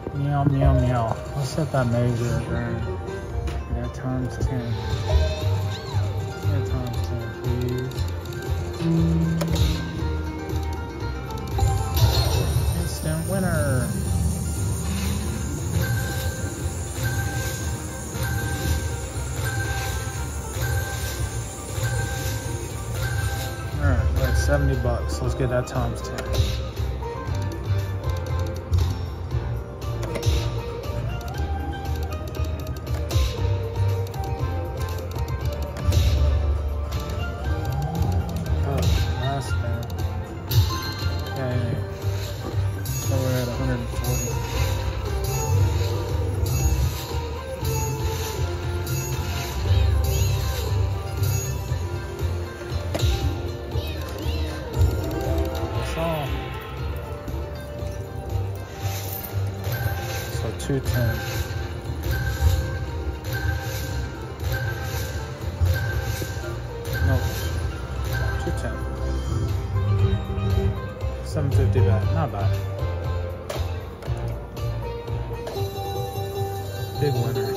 Meow, meow, meow. Let's set that major again. Yeah, times 10. Yeah, times 10, please. Instant winner. Alright, we're at 70 bucks. Let's get that times 10. So 210. Nope. 210. 750 back. Not bad. Big winner.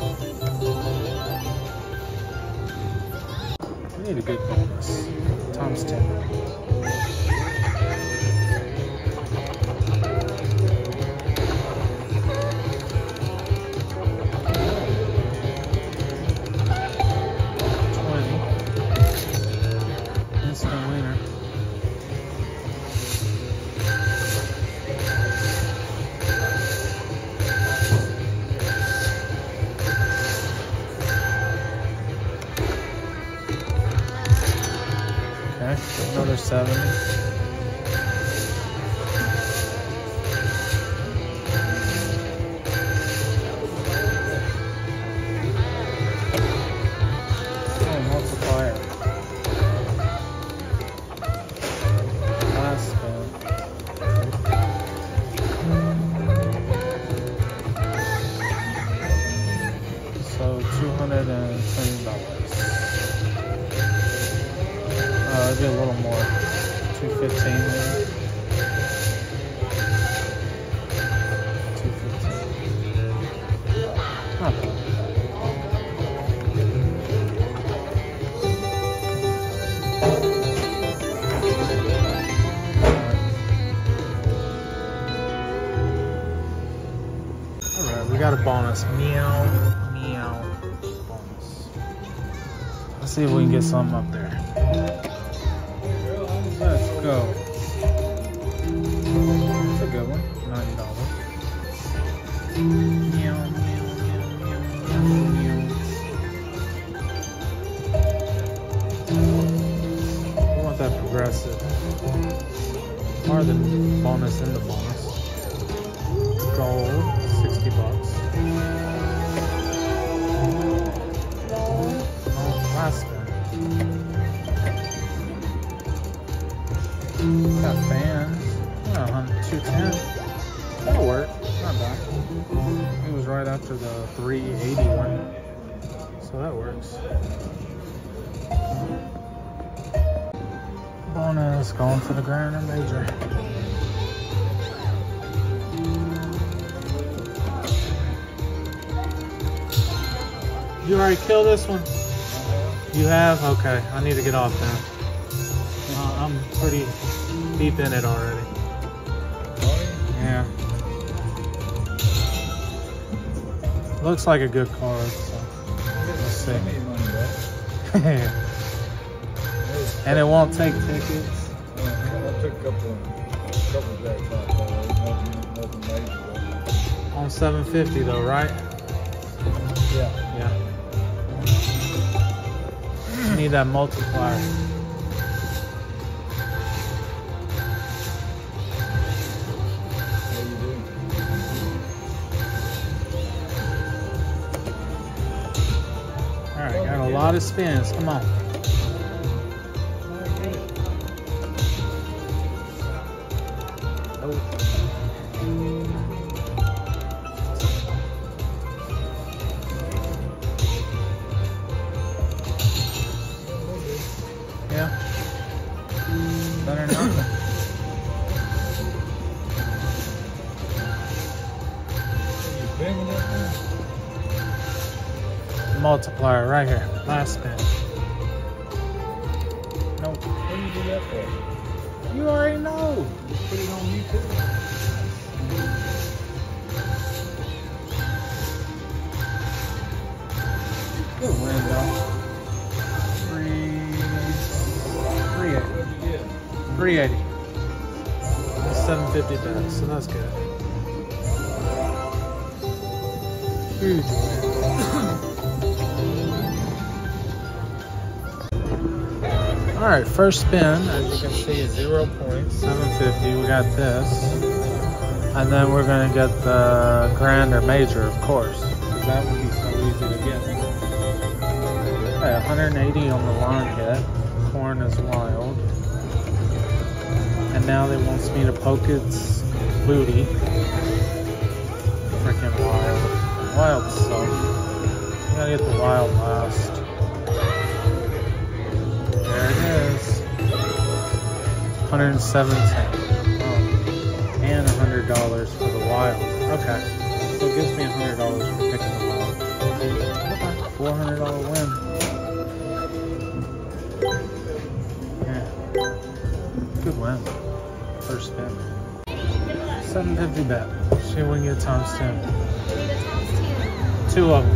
We need a good bonus. Times 10. Another 70. Oh, multiplier. Last spin. So $220. I'll get a little more. 215 maybe. 215. Not bad. Alright, we got a bonus. Meow, meow, bonus. Let's see if we can get something up there. Let's go. That's a good one. $90. Meow, meow, meow, meow, meow, meow. We want that progressive. More than bonus in the bonus. Gold, 60 bucks. Oh, last spin. Got fans. Oh, 210. That'll work. Not bad. It was right after the 380 one. So that works. Bonus going for the grand and major. You already killed this one? You have? Okay. I need to get off now. I'm pretty deep in it already. Yeah. Looks like a good card, so let's see. And it won't take tickets. I took a couple jackpots already. Nothing major. On 750 though, right? Yeah. You need that multiplier. Alright, got a lot of spins. Come on. Yeah. Better than nothing. banging that thing? Multiplier right here. Last spin. Nope. What do you do that for? You already know. Put it on YouTube. Good win though. 380. What'd you get? 380. 750 bet, so that's good. Huge win. Alright, first spin, as you can see, is 0 points, 750. We got this. And then we're going to get the grand or major, of course. Because that would be so easy to get. Okay, 180 on the line hit. Corn is wild. And now they wants me to poke its booty. Freaking wild. Wild stuff. Gotta get the wild last. There it is. 117. Oh. And $100 for the wild. Okay. So it gives me $100 for picking the wild. Okay. $400 win. Yeah. Good win. First spin. 750 bet. See if we can get times 10. 2 of them.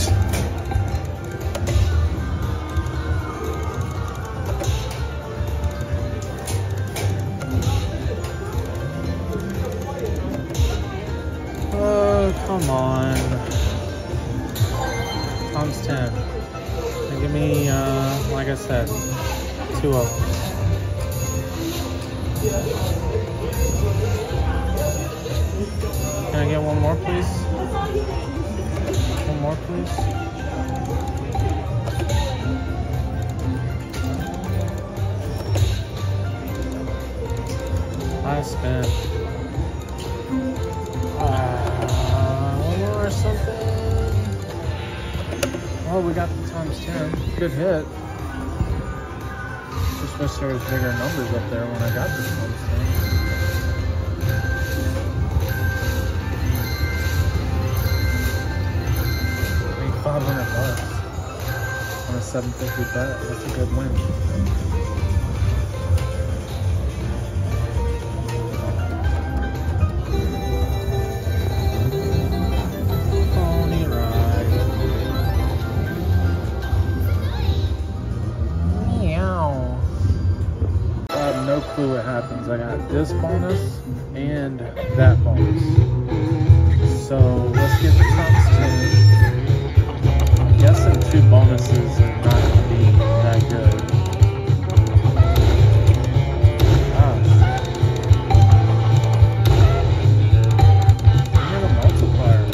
Come on. Times 10. And give me, like I said, 2 of them. Can I get one more, please? One more, please? Last spin. One more or something. Oh, we got the times 10. Good hit. Just wish there was bigger numbers up there when I got the times 10. $500 on a 750 bet. That's a good win. Pony ride. Meow. I have no clue what happens. I got this bonus and that bonus. So let's get the times 10. I'm guessing 2 bonuses are not going to be that good. Gosh. Give me the multiplier.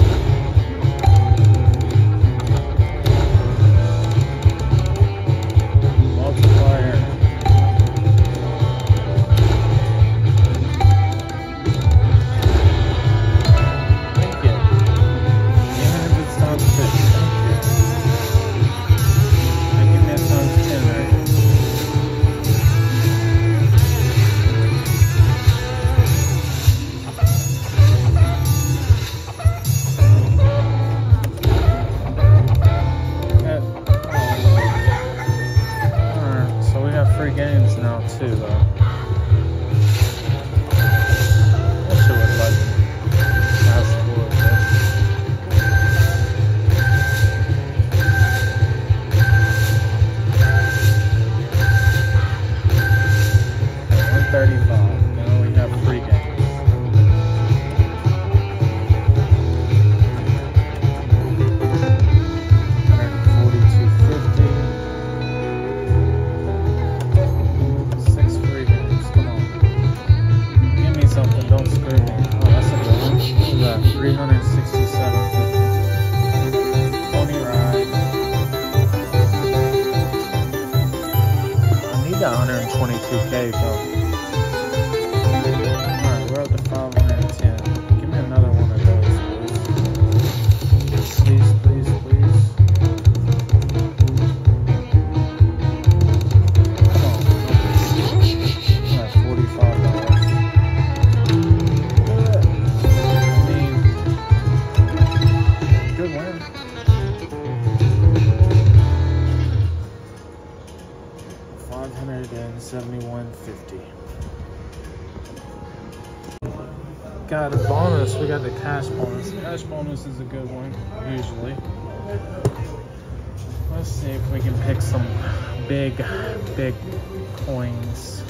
Multiplier. Thank you. Even if it's times 6. Thank you. Give me a times 10 right here. Alright, so we got free games now too, though. Wish it would let me fast forward this. 135. Now we have free games. $142.50. 6 free games. Come on. Give me something. Don't screw me. Oh, that's a good one. Look at that. $367.50. Pony ride. I need that 122K though. Alright, we're up to 510. Give me another one of those, please. Please, please, please. Come on. Alright, $45. I mean, $71.50. Got a bonus. We got the cash bonus. Cash bonus is a good one, usually. Let's see if we can pick some big coins.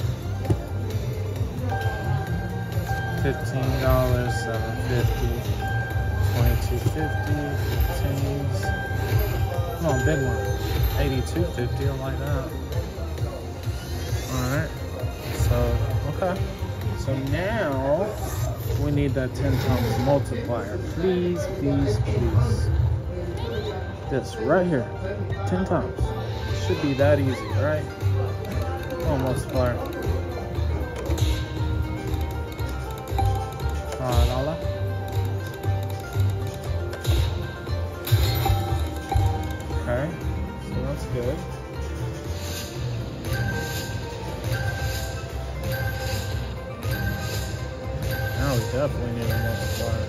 $15, $7.50, $22.50, 15s. Come on, big one. $82.50. I like that. Alright. So, okay. So now we need that 10 times multiplier. Please, please, please. This right here. 10 times. It should be that easy, right? Come on, multiplier. $1. Okay, so that's good. Now we definitely need a multiplier.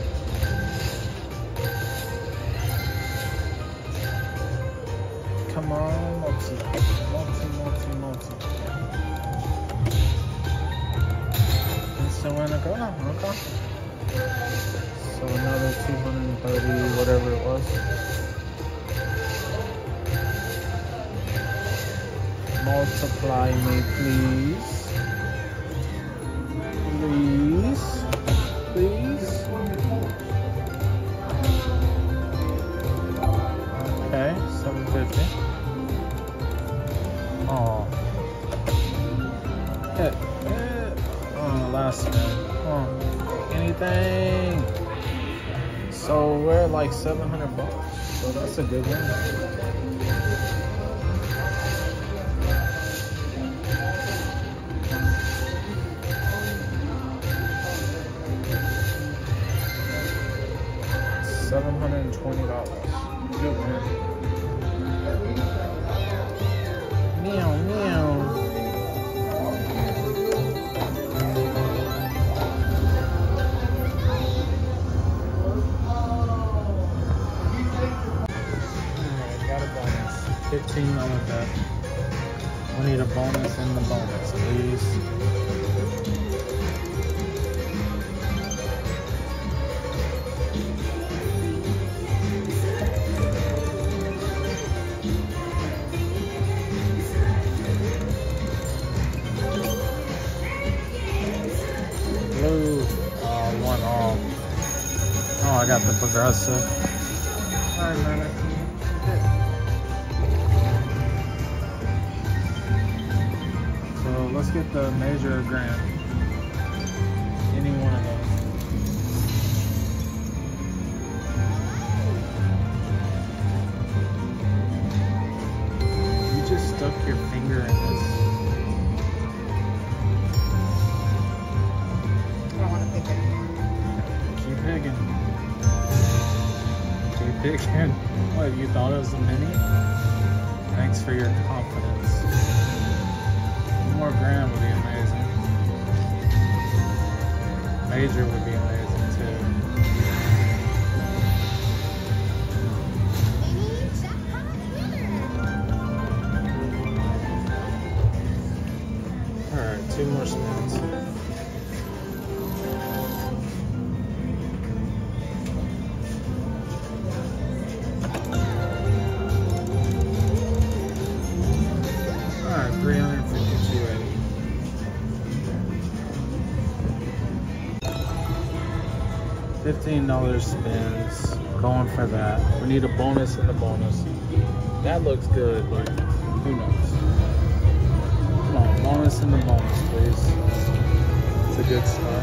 Come on, multi. And so when I go, okay. So another 230, whatever it was. Multiply me, please. Please. Okay, 750. Oh. Oh, last minute. Oh, anything. So we're at like $700. So that's a good one. $720. Good man. Meow, meow. Alright, got a bonus. $15 bet. We need a bonus in the bonus, please. One off. Oh, I got the progressive. Alright, man. So let's get the major grand. Any one of those. You just stuck your finger in this. Picking. What, you thought it was a mini? Thanks for your confidence. One more grand would be amazing. Major would be amazing too. Alright, 2 more spins. $15 spins, going for that. We need a bonus in the bonus. That looks good, but who knows? Come on, bonus in the bonus, please. It's a good start.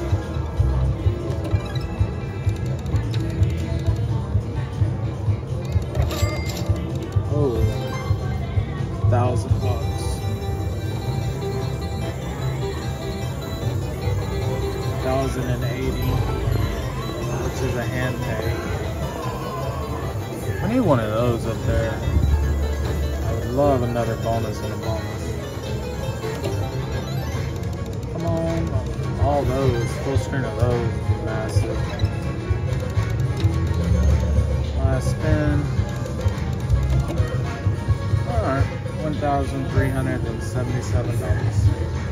Oh, $1,000. $1,080. Is a hand pay. I need one of those up there. I would love another bonus and a bonus. Come on. All those. Full screen of those would be massive. Last spin. Alright. $1,377.